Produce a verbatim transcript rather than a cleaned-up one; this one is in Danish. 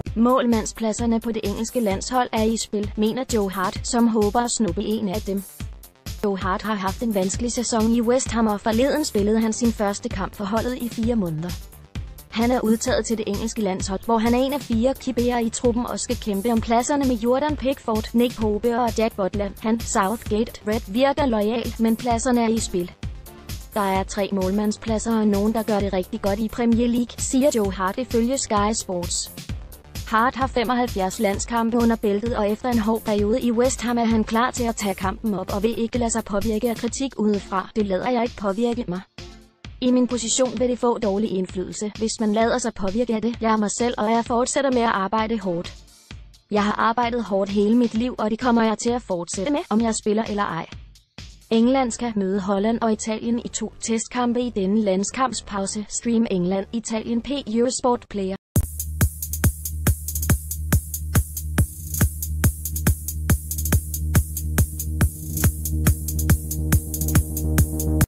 Målmandspladserne på det engelske landshold er i spil, mener Joe Hart, som håber at snuppe en af dem. Joe Hart har haft en vanskelig sæson i West Ham, og forleden spillede han sin første kamp for holdet i fire måneder. Han er udtaget til det engelske landshold, hvor han er en af fire keepere i truppen og skal kæmpe om pladserne med Jordan Pickford, Nick Pope og Jack Butland. Han, Southgate, Red virker loyal, men pladserne er i spil. Der er tre målmandspladser og nogen, der gør det rigtig godt i Premier League, siger Joe Hart ifølge Sky Sports. Hart har femoghalvfjerds landskampe under bæltet, og efter en hård periode i West Ham er han klar til at tage kampen op og vil ikke lade sig påvirke af kritik udefra. Det lader jeg ikke påvirke mig. I min position vil det få dårlig indflydelse, hvis man lader sig påvirke af det. Jeg er mig selv, og jeg fortsætter med at arbejde hårdt. Jeg har arbejdet hårdt hele mit liv, og det kommer jeg til at fortsætte med, om jeg spiller eller ej. England skal møde Holland og Italien i to testkampe i denne landskampspause. Stream England, Italien på Eurosport Player.